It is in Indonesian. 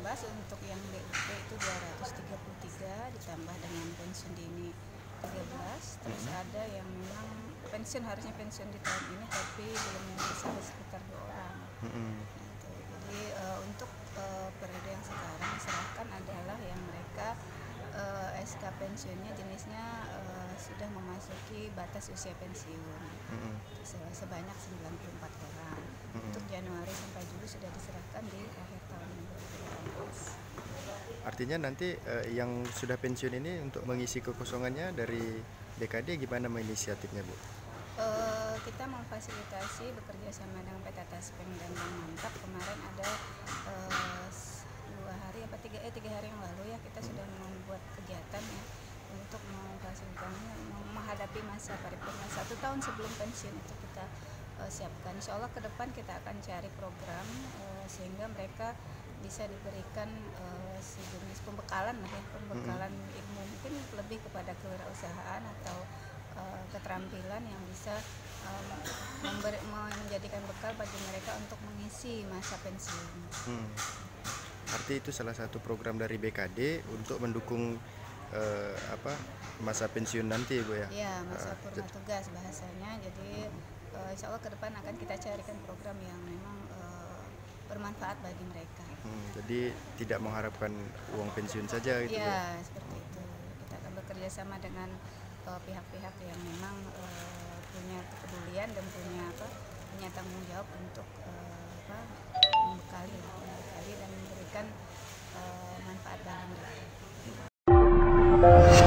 jelas untuk yang BUP itu 233 ditambah dengan pensiun dini 13, terus ada yang memang harusnya pensiun di tahun ini tapi belum bisa sekitar 2 orang. Gitu. Jadi untuk periode yang sekarang diserahkan adalah yang mereka SK pensiunnya jenisnya sudah memasuki batas usia pensiun sebanyak 94 orang. Untuk Januari sampai Juli sudah diserahkan di akhir tahun 2018. Artinya nanti yang sudah pensiun ini untuk mengisi kekosongannya dari BKD gimana inisiatifnya, Bu? Kita memfasilitasi bekerja sama dengan PT Taspeng dan Bank Mantap. Kemarin ada 3 hari yang lalu ya kita sudah membuat kegiatan ya untuk memfasilitasi menghadapi masa paripurna 1 tahun sebelum pensiun itu kita siapkan. Insya Allah ke depan kita akan cari program sehingga mereka bisa diberikan sejenis pembekalan ilmu, mungkin lebih kepada kewirausahaan atau keterampilan yang bisa menjadikan bekal bagi mereka untuk mengisi masa pensiun. Arti itu salah satu program dari BKD untuk mendukung masa pensiun nanti, Bu ya? Iya, masa purna tugas bahasanya. Jadi insya Allah ke depan akan kita carikan program yang memang bermanfaat bagi mereka. Jadi tidak mengharapkan uang pensiun saja gitu, Bu? Iya, seperti itu. Kita akan bekerja sama dengan pihak-pihak yang memang punya kepedulian dan punya tanggung jawab untuk membekali dan memberikan manfaat bagi mereka.